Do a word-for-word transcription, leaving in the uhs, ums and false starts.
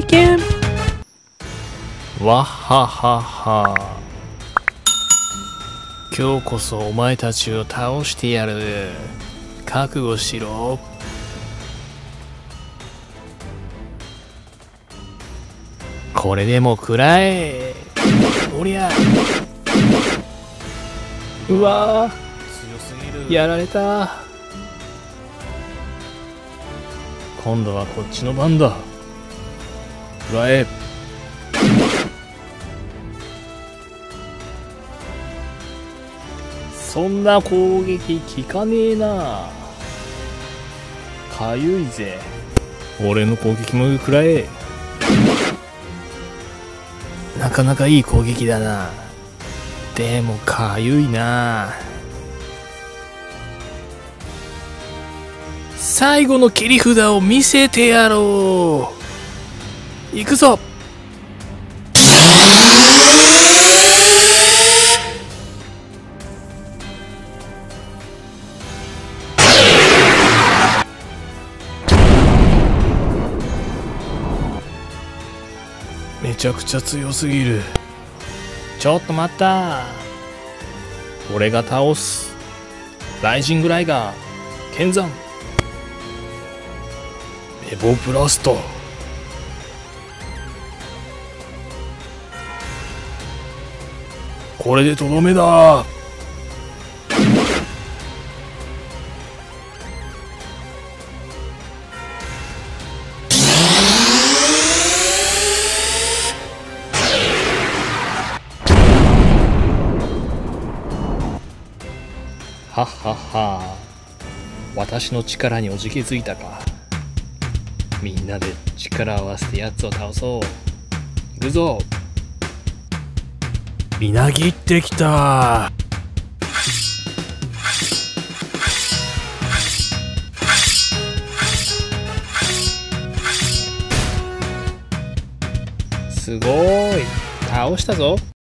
けん。わっははは。今日こそお前たちを倒してやる。覚悟しろ。これでも食らえ。おりゃ。うわー、強すぎる。やられた。今度はこっちの番だ。食らえ。そんな攻撃効かねえな。かゆいぜ。俺の攻撃も食らえ。なかなかいい攻撃だな。でもかゆいな。最後の切り札を見せてやろう。行くぞ。めちゃくちゃ強すぎる。ちょっと待った。俺が倒す。ライジングライガー剣山エボブラスト。これでとどめだ。はっはっは。私の力におじけづいたか。みんなで力を合わせて奴を倒そう。行くぞ。みなぎってきた。すごーい。倒したぞ。